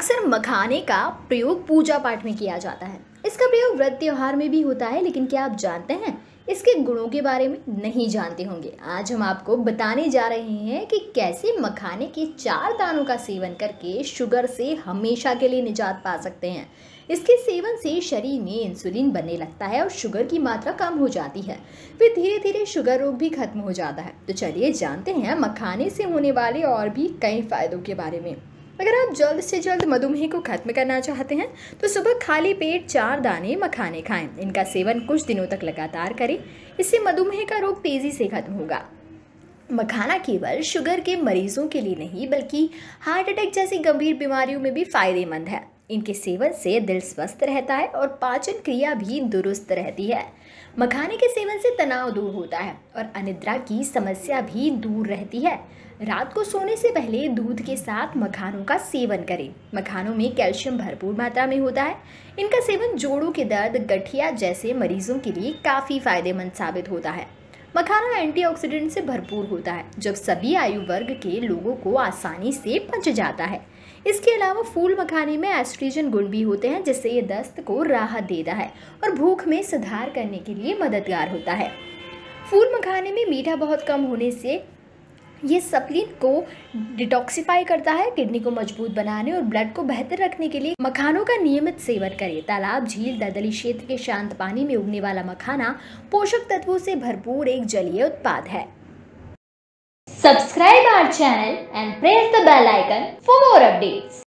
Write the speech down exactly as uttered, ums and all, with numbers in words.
अक्सर मखाने का प्रयोग पूजा पाठ में किया जाता है। इसका प्रयोग व्रत त्योहार में भी होता है, लेकिन क्या आप जानते हैं इसके गुणों के बारे में? नहीं जानते होंगे। आज हम आपको बताने जा रहे हैं कि कैसे मखाने के चार दानों का सेवन करके शुगर से हमेशा के लिए निजात पा सकते हैं। इसके सेवन से शरीर में इंसुलिन बनने लगता है और शुगर की मात्रा कम हो जाती है। फिर धीरे धीरे शुगर रोग भी खत्म हो जाता है। तो चलिए जानते हैं मखाने से होने वाले और भी कई फायदों के बारे में। अगर आप जल्द से जल्द मधुमेह को खत्म करना चाहते हैं तो सुबह खाली पेट चार दाने मखाने खाएं। इनका सेवन कुछ दिनों तक लगातार करें। इससे मधुमेह का रोग तेजी से खत्म होगा। मखाना केवल शुगर के मरीजों के लिए नहीं बल्कि हार्ट अटैक जैसी गंभीर बीमारियों में भी फायदेमंद है। इनके सेवन से दिल स्वस्थ रहता है और पाचन क्रिया भी दुरुस्त रहती है। मखाने के सेवन से तनाव दूर होता है और अनिद्रा की समस्या भी दूर रहती है। रात को सोने से पहले दूध के साथ मखानों का सेवन करें। मखानों में कैल्शियम भरपूर मात्रा में होता है। इनका सेवन जोड़ों के दर्द, गठिया जैसे मरीजों के लिए काफ़ी फायदेमंद साबित होता है। मखाना एंटीऑक्सीडेंट से भरपूर होता है, जो सभी आयु वर्ग के लोगों को आसानी से पच जाता है। इसके अलावा फूल मखाने में एस्ट्रोजन गुण भी होते हैं, जिससे ये दस्त को राहत देता है और भूख में सुधार करने के लिए मददगार होता है। फूल मखाने में मीठा बहुत कम होने से ये स्प्लीन को डिटॉक्सिफाई करता है। किडनी को मजबूत बनाने और ब्लड को बेहतर रखने के लिए मखानों का नियमित सेवन करें। तालाब, झील, दलदली क्षेत्र के शांत पानी में उगने वाला मखाना पोषक तत्वों से भरपूर एक जलीय उत्पाद है। Subscribe our channel and press the bell icon for more updates.